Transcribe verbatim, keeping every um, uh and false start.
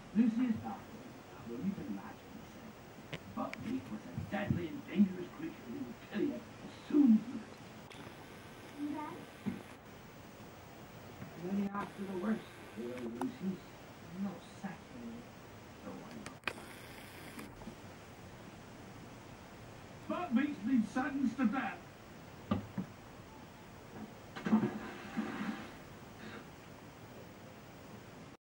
Lucy is baffled. Well, you can imagine, he said. Buckwheat was a deadly and dangerous creature who would kill you as soon as you met it. And then? And then he asked for the worst, poor Lucy's. No sacking. So I know. Buckwheat's been sentenced to death.